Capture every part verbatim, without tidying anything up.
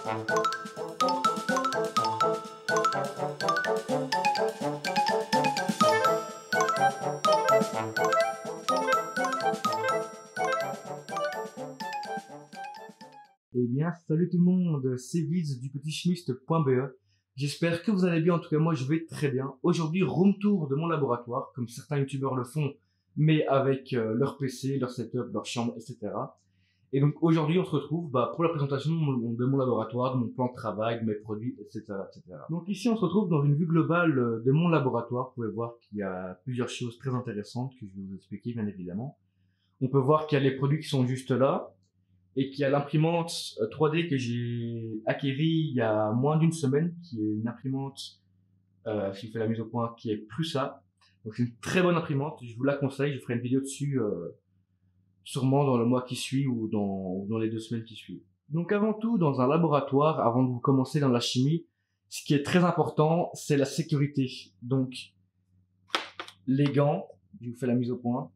Eh bien, salut tout le monde, c'est Viz du petit chimiste point B E. J'espère que vous allez bien, en tout cas moi je vais très bien. Aujourd'hui, room tour de mon laboratoire, comme certains youtubeurs le font, mais avec euh, leur P C, leur setup, leur chambre, et cetera. Et donc aujourd'hui on se retrouve bah, pour la présentation de mon, de mon laboratoire, de mon plan de travail, de mes produits, et cetera, et cetera. Donc ici on se retrouve dans une vue globale euh, de mon laboratoire. Vous pouvez voir qu'il y a plusieurs choses très intéressantes que je vais vous expliquer bien évidemment. On peut voir qu'il y a les produits qui sont juste là, et qu'il y a l'imprimante trois D que j'ai acquérie il y a moins d'une semaine, qui est une imprimante, euh, si je fais la mise au point, qui est Prusa. Donc c'est une très bonne imprimante, je vous la conseille, je ferai une vidéo dessus euh, sûrement dans le mois qui suit ou dans, dans les deux semaines qui suivent. Donc avant tout, dans un laboratoire, avant de vous commencer dans la chimie, ce qui est très important, c'est la sécurité. Donc les gants, je vous fais la mise au point,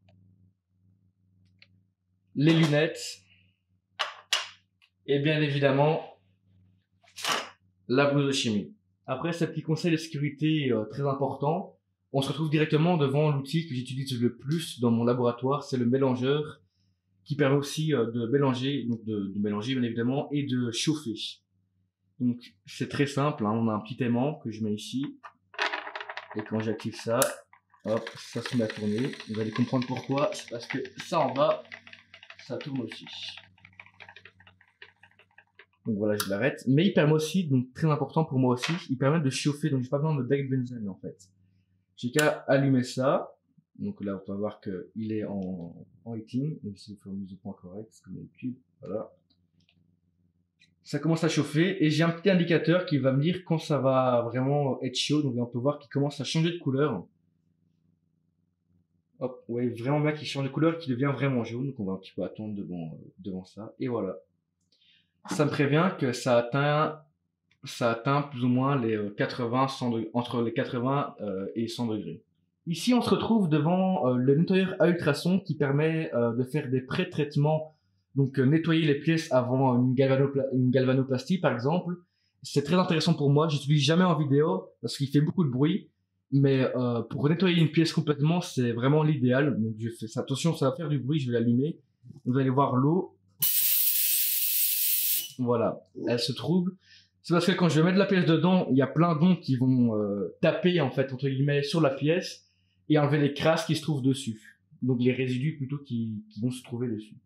les lunettes, et bien évidemment la blouse de chimie. Après, ce petit conseil de sécurité euh, très important, on se retrouve directement devant l'outil que j'utilise le plus dans mon laboratoire, c'est le mélangeur, qui permet aussi euh, de mélanger, donc de, de mélanger bien évidemment, et de chauffer. Donc c'est très simple, hein, on a un petit aimant que je mets ici, et quand j'active ça, hop, ça se met à tourner. Vous allez comprendre pourquoi, c'est parce que ça en bas, ça tourne aussi. Donc voilà, je l'arrête. Mais il permet aussi, donc très important pour moi aussi, il permet de chauffer, donc j'ai pas besoin de bec benzène en fait. J'ai qu'à allumer ça. Donc là, on va voir qu'il est en, en heating. Donc ici, il faut mise au point correct, comme d'habitude. Voilà. Ça commence à chauffer et j'ai un petit indicateur qui va me dire quand ça va vraiment être chaud. Donc là, on peut voir qu'il commence à changer de couleur. Hop, ouais, vraiment bien qu'il change de couleur, qu'il devient vraiment jaune. Donc on va un petit peu attendre devant, devant ça. Et voilà. Ça me prévient que ça atteint, ça atteint plus ou moins les quatre-vingts, cent degrés, entre les quatre-vingts euh, et cent degrés. Ici, on se retrouve devant euh, le nettoyeur à ultrasons qui permet euh, de faire des pré-traitements, donc euh, nettoyer les pièces avant une, galvanopla une galvanoplastie par exemple. C'est très intéressant pour moi, j'utilise jamais en vidéo parce qu'il fait beaucoup de bruit, mais euh, pour nettoyer une pièce complètement, c'est vraiment l'idéal. Donc je fais ça. Attention, ça va faire du bruit, je vais l'allumer. Vous allez voir l'eau. Voilà, elle se trouble. C'est parce que quand je vais mettre la pièce dedans, il y a plein d'ondes qui vont euh, taper en fait entre guillemets sur la pièce et enlever les crasses qui se trouvent dessus. Donc les résidus plutôt qui, qui vont se trouver dessus.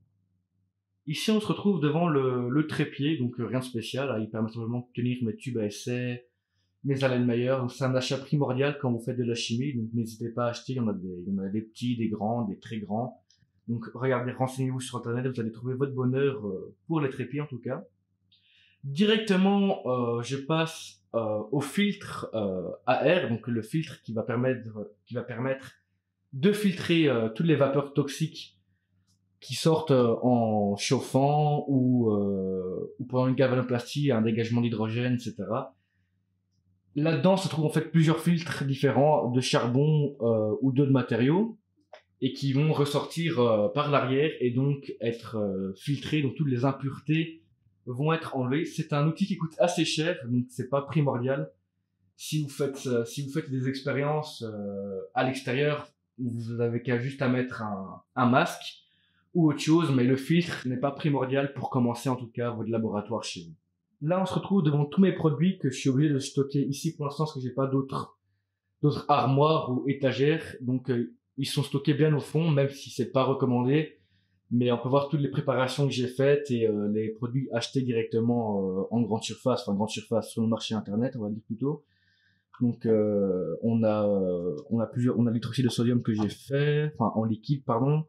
Ici on se retrouve devant le, le trépied, donc euh, rien de spécial. Hein, il permet simplement de tenir mes tubes à essai, mes Erlenmeyer. C'est un achat primordial quand vous faites de la chimie, donc n'hésitez pas à acheter. Il y en a des, il y en a des petits, des grands, des très grands. Donc regardez, renseignez-vous sur internet, vous allez trouver votre bonheur euh, pour les trépieds en tout cas. Directement, euh, je passe euh, au filtre euh, à air, donc le filtre qui va permettre, qui va permettre de filtrer euh, toutes les vapeurs toxiques qui sortent euh, en chauffant ou, euh, ou pendant une galvanoplastie, un dégagement d'hydrogène, et cetera. Là-dedans se trouvent en fait plusieurs filtres différents de charbon euh, ou d'autres matériaux et qui vont ressortir euh, par l'arrière et donc être euh, filtrés, donc toutes les impuretés vont être enlevés. C'est un outil qui coûte assez cher, donc c'est pas primordial. Si vous faites, euh, si vous faites des expériences euh, à l'extérieur, vous avez qu'à juste à mettre un, un masque ou autre chose, mais le filtre n'est pas primordial pour commencer en tout cas votre laboratoire chez vous. Là, on se retrouve devant tous mes produits que je suis obligé de stocker ici pour l'instant parce que j'ai pas d'autres d'autres armoires ou étagères, donc euh, ils sont stockés bien au fond, même si c'est pas recommandé. Mais on peut voir toutes les préparations que j'ai faites et euh, les produits achetés directement euh, en grande surface, enfin grande surface sur le marché internet, on va dire plutôt. Donc euh, on a euh, on a plusieurs, on a l'hydroxyde de sodium que j'ai fait, enfin en liquide pardon,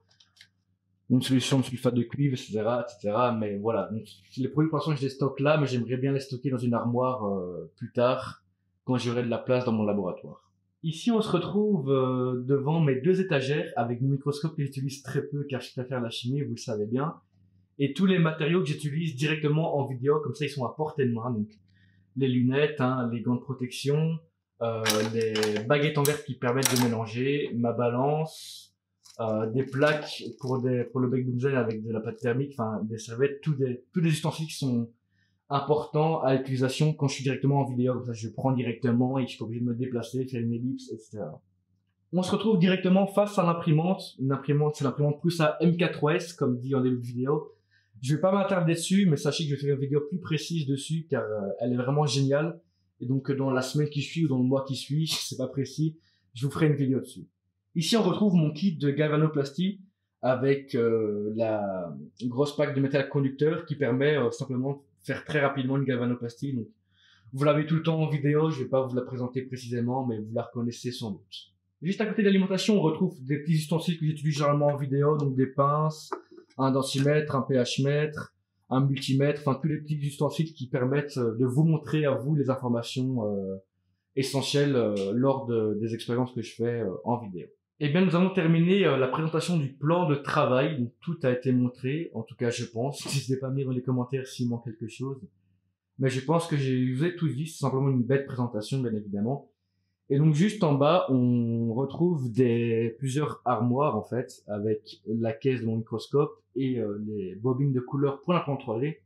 une solution de sulfate de cuivre, et cetera, et cetera. Mais voilà, donc, les produits pour l'instant je les stocke là, mais j'aimerais bien les stocker dans une armoire euh, plus tard quand j'aurai de la place dans mon laboratoire. Ici, on se retrouve euh, devant mes deux étagères avec mon microscope que j'utilise très peu car je préfère la chimie, vous le savez bien. Et tous les matériaux que j'utilise directement en vidéo, comme ça ils sont à portée de main. Donc les lunettes, hein, les gants de protection, euh, les baguettes en verre qui permettent de mélanger, ma balance, euh, des plaques pour, des, pour le bec benzène avec de la pâte thermique, enfin des serviettes, tous des, tous des ustensiles qui sont important à l'utilisation quand je suis directement en vidéo. Comme ça, je prends directement et je suis pas obligé de me déplacer, faire une ellipse, et cetera. On se retrouve directement face à l'imprimante. Une imprimante, c'est l'imprimante Prusa M K trois S, comme dit en début de vidéo. Je vais pas m'attarder dessus, mais sachez que je vais faire une vidéo plus précise dessus, car euh, elle est vraiment géniale. Et donc, dans la semaine qui suit ou dans le mois qui suit, c'est pas précis, je vous ferai une vidéo dessus. Ici, on retrouve mon kit de galvanoplastie avec euh, la grosse plaque de métal conducteur qui permet euh, simplement de faire très rapidement une galvanoplastie. Donc, vous l'avez tout le temps en vidéo, je vais pas vous la présenter précisément, mais vous la reconnaissez sans doute. Juste à côté de l'alimentation, on retrouve des petits ustensiles que j'utilise généralement en vidéo, donc des pinces, un densimètre, un pH mètre, un multimètre, enfin tous les petits ustensiles qui permettent de vous montrer à vous les informations euh, essentielles euh, lors de, des expériences que je fais euh, en vidéo. Et bien nous avons terminé euh, la présentation du plan de travail, donc tout a été montré, en tout cas je pense. N'hésitez pas à me dire dans les commentaires s'il manque quelque chose. Mais je pense que je vous ai tout dit, c'est simplement une belle présentation bien évidemment. Et donc juste en bas, on retrouve des plusieurs armoires en fait, avec la caisse de mon microscope et euh, les bobines de couleur pour l'imprimante trois D.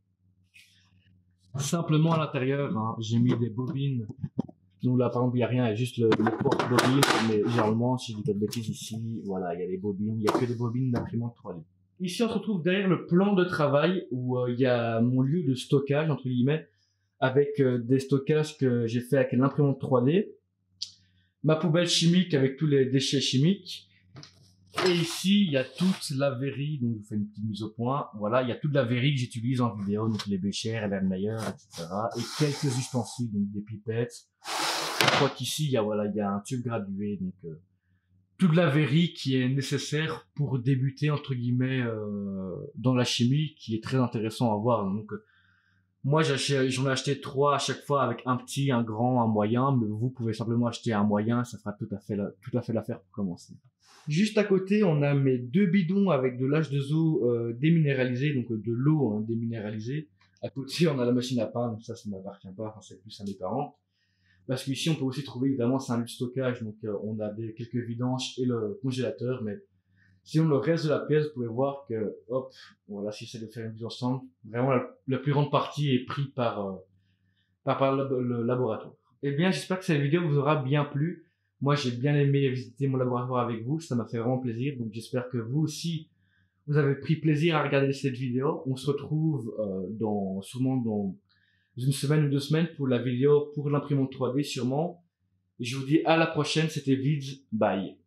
Simplement à l'intérieur, hein, j'ai mis des bobines. Donc là par exemple il n'y a rien, il y a juste le, le porte-bobine, mais généralement si je dis pas de bêtises ici, voilà, il y a des bobines, il n'y a que des bobines d'imprimante trois D. Ici on se retrouve derrière le plan de travail où euh, il y a mon lieu de stockage entre guillemets, avec euh, des stockages que j'ai fait avec l'imprimante trois D. Ma poubelle chimique avec tous les déchets chimiques. Et ici, il y a toute la verrie, donc je fais une petite mise au point. Voilà, il y a toute la verrie que j'utilise en vidéo, donc les béchères, les meilleurs, et cetera. Et quelques ustensiles, donc des pipettes. Je crois qu'ici, il y a, voilà, il y a un tube gradué, donc euh, toute la verrie qui est nécessaire pour débuter, entre guillemets, euh, dans la chimie, qui est très intéressant à voir. Donc, euh, moi, j'en ai acheté trois à chaque fois avec un petit, un grand, un moyen, mais vous pouvez simplement acheter un moyen, ça fera tout à fait la, tout à fait l'affaire pour commencer. Juste à côté, on a mes deux bidons avec de l'H deux O euh, déminéralisé, donc de l'eau hein, déminéralisée. À côté, on a la machine à pain, donc ça, ça m'appartient pas, enfin, c'est plus à mes parents. Parce qu'ici, on peut aussi trouver, évidemment, c'est un lieu de stockage, donc euh, on a des, quelques vidanges et le congélateur, mais sinon, le reste de la pièce, vous pouvez voir que, hop, voilà, si j'essaie de faire une vue ensemble, vraiment la, la plus grande partie est prise par, euh, par, par le, le laboratoire. Eh bien, j'espère que cette vidéo vous aura bien plu. Moi, j'ai bien aimé visiter mon laboratoire avec vous, ça m'a fait vraiment plaisir. Donc, j'espère que vous aussi, vous avez pris plaisir à regarder cette vidéo. On se retrouve euh, dans, sûrement dans une semaine ou deux semaines pour la vidéo pour l'imprimante trois D, sûrement. Et je vous dis à la prochaine, c'était Vids, bye.